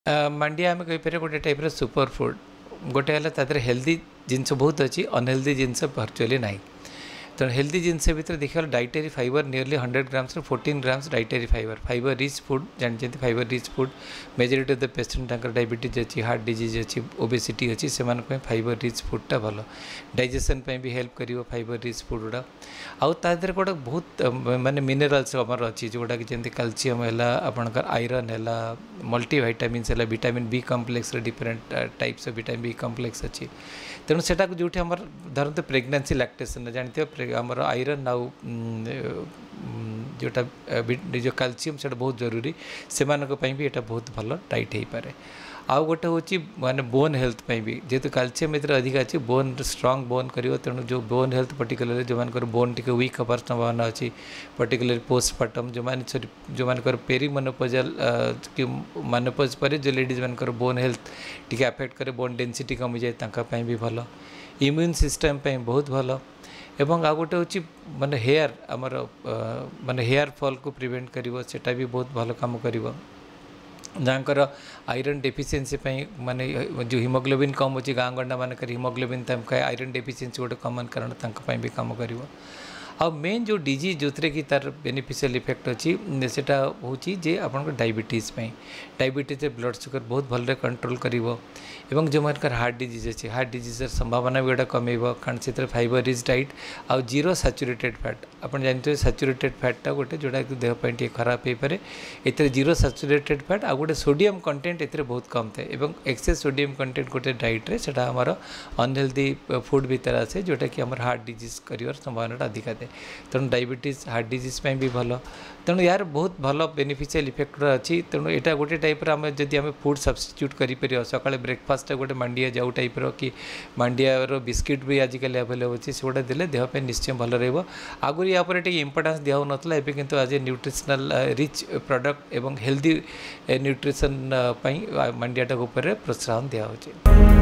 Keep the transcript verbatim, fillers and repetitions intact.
अ, मांडिया आम कहीपर गोटे type super food गोटे है हेल्दी जिनस बहुत अच्छी अनहेल्दी जिनस भर्चुअली ना तेणु हेल्दी जिनस भितर देखा dietary fibre nearly hundred grams fourteen grams dietary fibre fibre rich food जानते fibre rich food majority of the patient diabetes अच्छी हार्ट डिजीज अच्छी ओबेसिटी अच्छी से फाइबर रिच फूडटा भल डाइजेशन भी हेल्प कर फाइबर रिच फूड गुड़ा आउ तादर गोटे बहुत माने मिनरल्स आमर अच्छी जोटा कि जमी कैल्शियम है आपंकर आयरन है मल्टीविटामिन्स है vitamin B complex different types of vitamin B complex अच्छी तेणु से जो धरते प्रेगनेंसी लैक्टेशन जानते आमर आयरन आउ जोटा जो कैल्शियम से बहुत जरूरी से भी ये बहुत भल डाइट हो पाए आउ गोटे हूँ माने बोन हेल्थ भी जेहेतु कैल्शियम इधर अधिक अच्छी बोन स्ट्रांग बोन कर तेणु जो बोन हेल्थ पर्टिकुलर जो मान बोन टी वीक हबार संभावना अच्छी पर्टिकुलर पोस्टमार्टम जो मान जो मान पेरी मनोपोजल कि मनोपोज पर जो लेडीज मान बोन हेल्थ टी अफेक्ट करे बोन डेंसिटी कमी जाए भी भल इम्यून सिस्टम बहुत भल एवं आ गोटे हूँ माने हेयर आमर माने हेयर फॉल को प्रिवेंट करिवो सेटा भी बहुत भल काम करिवो जहाँकर आयरन डेफिशिएंसी माने जो हिमोग्लोबिन कम अच्छी गाँ गंडा मानक हिमोग्लोबिन आयरन डेफिशिएंसी गोटे कमन कारण भी काम करिवो आ मेन जो डिजीज जो थे कि तार बेनिफिशियल इफेक्ट अच्छी सेटा हूँ जे आपन डायबिटीज डायबिटीज ब्लड सुगर बहुत भल कंट्रोल करिवो एवं जो मान हार्ट डिजीज अच्छी हार्ट डिजीजर संभावना भी गोटा कमेब कारण से फाइबर रिच डाइट आउ जीरो सैचुरेटेड फैट आप जानते सैचुरेटेड फैटा गोटे जोटा कि देहपाई टे खराब हो पाए ए जीरो सैचुरेटेड फैट आ गोटे सोडियम कंटेंट ए बहुत कम थाए एवं एक्सेस सोडियम कंटेंट गोटे डाइट्रे से अनहेल्दी फूड भीतर आसे जोटा कि आम हार्ट डिजीज कर संभावना अधिक थाए तेणु डायबिटीज हार्ट डिजीज भी भल तेणु यार बहुत भल बेनिफिशियल इफेक्ट अच्छी तेणु यहाँ गोटे टाइप आम जदि आम फूड सब्स्टिट्यूट कर सका ब्रेकफास्ट गोटे मांडिया जाऊ टाइप कि मांडिया बिस्किट भी आजिकल अवेलेबल अच्छी से गोटे देले देह निश्चय भल रहा आगुरी या इंपोर्टेंस दिया ना एवं किंतु आज ए न्यूट्रिशनल रिच प्रोडक्ट एवं हेल्दी न्यूट्रिशन मांडियाटा प्रोत्साहन दिया।